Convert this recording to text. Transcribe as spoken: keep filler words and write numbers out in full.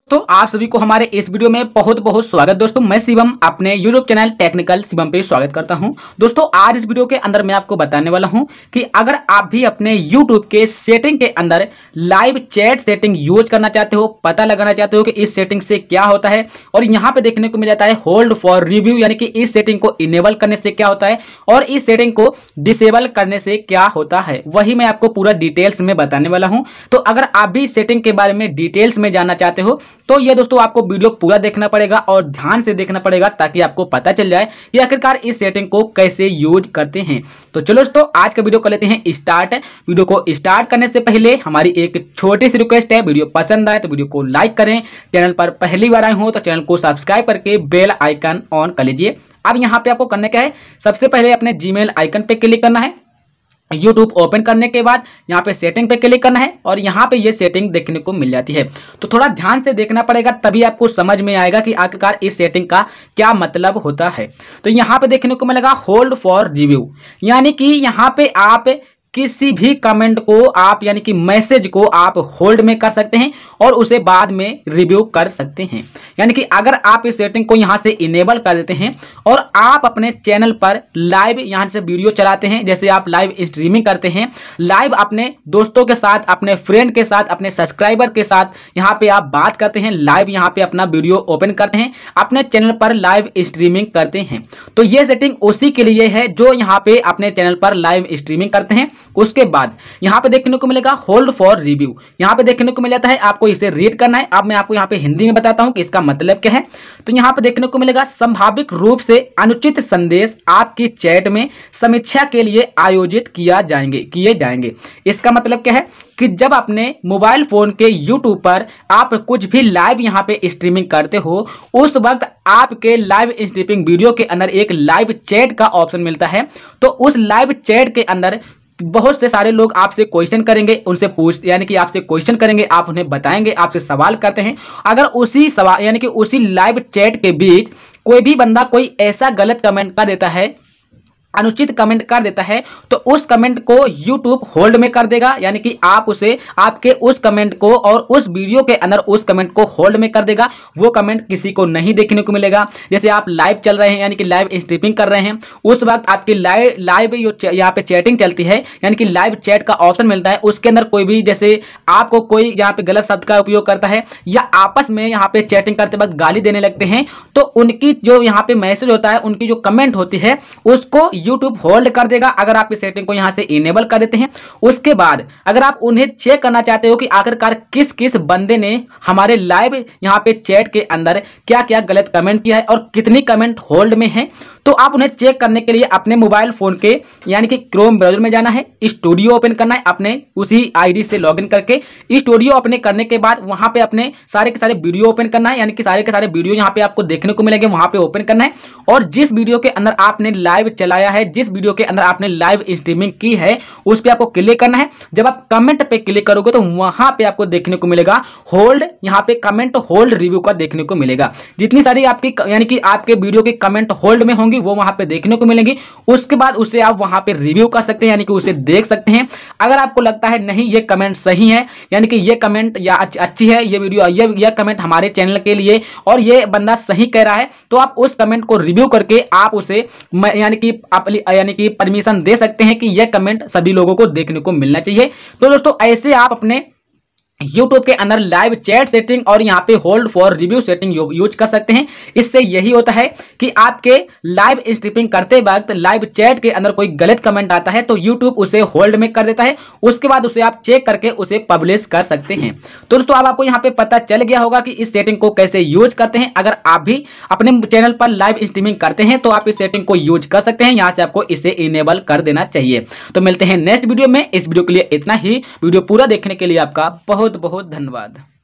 तो आप सभी को हमारे इस वीडियो में बहुत बहुत स्वागत। दोस्तों मैं शिवम अपने यूट्यूब चैनल टेक्निकल शिवम पे स्वागत करता हूं। दोस्तों आज इस वीडियो के अंदर मैं आपको बताने वाला हूं कि अगर आप भी अपने यूट्यूब के सेटिंग के अंदर लाइव चैट सेटिंग यूज करना चाहते हो, पता लगाना चाहते हो कि इस सेटिंग से क्या होता है, और यहाँ पे देखने को मिल जाता है होल्ड फॉर रिव्यू, यानी कि इस सेटिंग को इनेबल करने से क्या होता है और इस सेटिंग को डिसेबल करने से क्या होता है, वही मैं आपको पूरा डिटेल्स में बताने वाला हूं। तो अगर आप भी सेटिंग के बारे में डिटेल्स में जानना चाहते हो तो ये दोस्तों आपको वीडियो पूरा देखना पड़ेगा और ध्यान से देखना पड़ेगा ताकि आपको पता चल जाए कि आखिरकार इस सेटिंग को कैसे यूज करते हैं। तो चलो दोस्तों आज का वीडियो कर लेते हैं स्टार्ट। वीडियो को स्टार्ट करने से पहले हमारी एक छोटी सी रिक्वेस्ट है, वीडियो पसंद आए तो वीडियो को लाइक करें, चैनल पर पहली बार आए हो तो चैनल को सब्सक्राइब करके बेल आइकन ऑन कर लीजिए। अब यहाँ पे आपको करने क्या है, सबसे पहले अपने जीमेल आइकन पे क्लिक करना है। यूट्यूब ओपन करने के बाद यहाँ पे सेटिंग पे क्लिक करना है और यहाँ पे ये सेटिंग देखने को मिल जाती है। तो थोड़ा ध्यान से देखना पड़ेगा तभी आपको समझ में आएगा कि आखिरकार इस सेटिंग का क्या मतलब होता है। तो यहाँ पे देखने को मिलेगा होल्ड फॉर रिव्यू, यानी कि यहाँ पे आप किसी भी कमेंट को आप यानी कि मैसेज को आप होल्ड में कर सकते हैं और उसे बाद में रिव्यू कर सकते हैं। यानी कि अगर आप इस सेटिंग को यहां से इनेबल कर देते हैं और आप अपने चैनल पर लाइव यहां से वीडियो चलाते हैं, जैसे आप लाइव स्ट्रीमिंग करते हैं, लाइव अपने दोस्तों के साथ, अपने फ्रेंड के साथ, अपने सब्सक्राइबर के साथ यहाँ पे आप बात करते हैं, लाइव यहाँ पे अपना वीडियो ओपन करते हैं, अपने चैनल पर लाइव स्ट्रीमिंग करते हैं, तो ये सेटिंग उसी के लिए है जो यहाँ पे अपने चैनल पर लाइव स्ट्रीमिंग करते हैं। उसके बाद यहाँ पे देखने को मिलेगा होल्ड फॉर रिव्यू, यहाँ पे देखने को मिल जाता है, आपको इसे रीड करना है। अब मैं आपको यहाँ पे हिंदी में बताता हूँ कि इसका मतलब क्या है। तो यहाँ पे देखने को मिलेगा संभावित रूप से अनुचित संदेश आपकी चैट में समीक्षा के लिए आयोजित किया जाएंगे किए जाएंगे। इसका मतलब क्या है कि जब अपने मोबाइल फोन के यूट्यूब पर आप कुछ भी लाइव यहाँ पे स्ट्रीमिंग करते हो, उस वक्त आपके लाइव स्ट्रीमिंग वीडियो के अंदर एक लाइव चैट का ऑप्शन मिलता है। तो उस लाइव चैट के अंदर बहुत से सारे लोग आपसे क्वेश्चन करेंगे, उनसे पूछ यानी कि आपसे क्वेश्चन करेंगे, आप उन्हें बताएंगे, आपसे सवाल करते हैं। अगर उसी सवाल यानी कि उसी लाइव चैट के बीच कोई भी बंदा कोई ऐसा गलत कमेंट कर देता है, अनुचित कमेंट कर देता है, तो उस कमेंट को YouTube होल्ड में कर देगा, यानी कि आप उसे आपके उस कमेंट को और उस वीडियो के अंदर उस कमेंट को होल्ड में कर देगा। वो कमेंट किसी को नहीं देखने को मिलेगा। जैसे आप लाइव चल रहे हैं यानी कि लाइव स्ट्रीमिंग कर रहे हैं, उस वक्त आपकी लाइव लाइव यहाँ पे चैटिंग चलती है, यानी कि लाइव चैट का ऑप्शन मिलता है, उसके अंदर कोई भी जैसे आपको कोई यहाँ पे गलत शब्द का उपयोग करता है या आपस में यहाँ पे चैटिंग करते वक्त गाली देने लगते हैं, तो उनकी जो यहाँ पे मैसेज होता है, उनकी जो कमेंट होती है, उसको YouTube होल्ड कर देगा अगर आप इस सेटिंग को यहां से इनेबल कर देते हैं। उसके बाद अगर आप उन्हें चेक करना चाहते हो कि आखिरकार किस किस बंदे ने हमारे लाइव यहां पे चैट के अंदर क्या क्या गलत कमेंट किया है और कितनी कमेंट होल्ड में है, तो आप उन्हें चेक करने के लिए अपने मोबाइल फोन के यानी कि क्रोम ब्राउजर में जाना है, स्टूडियो ओपन करना है, अपने उसी आईडी से लॉगिन करके स्टूडियो ओपन करने के बाद वहां पे अपने सारे के सारे वीडियो ओपन करना है, यानी कि सारे के सारे वीडियो यहां पे आपको देखने को मिलेंगे, वहां पे ओपन करना है। और जिस वीडियो के अंदर आपने लाइव चलाया है, जिस वीडियो के अंदर आपने लाइव स्ट्रीमिंग की है, उस पर आपको क्लिक करना है। जब आप कमेंट पे क्लिक करोगे तो वहां पे आपको देखने को मिलेगा होल्ड, यहाँ पे कमेंट होल्ड रिव्यू का देखने को मिलेगा। जितनी सारी आपकी यानी कि आपके वीडियो के कमेंट होल्ड में होंगी वो वहां पे देखने को मिलेंगी। उसके बाद उसे आप वहां पे रिव्यू कर सकते हैं, यानी कि उसे देख सकते हैं। अगर आपको लगता है नहीं ये कमेंट सही है, यानी कि ये कमेंट या अच्छी है, ये वीडियो ये ये कमेंट हमारे चैनल के लिए और ये बंदा सही कह रहा है, तो आप उस कमेंट को रिव्यू करके आप उसे यानी कि यानी कि परमिशन दे सकते हैं कि यह कमेंट सभी लोगों को देखने को मिलना चाहिए। तो दोस्तों ऐसे आप अपने YouTube के अंदर लाइव चैट सेटिंग और यहाँ पे hold for review setting use कर सकते हैं। इससे यही होता है कि आपके लाइव स्ट्रीमिंग करते वक्त लाइव चैट के अंदर कोई गलत कमेंट आता है तो YouTube उसे होल्ड में कर देता है, उसके बाद उसे आप चेक करके उसे पब्लिश कर सकते हैं। तो दोस्तों अब आपको यहाँ पे पता चल गया होगा कि इस सेटिंग को कैसे यूज करते हैं। अगर आप भी अपने चैनल पर लाइव स्ट्रीमिंग करते हैं तो आप इस सेटिंग को यूज कर सकते हैं, यहाँ से आपको इसे इनेबल कर देना चाहिए। तो मिलते हैं नेक्स्ट वीडियो में। इस वीडियो के लिए इतना ही। वीडियो पूरा देखने के लिए आपका बहुत बहुत धन्यवाद।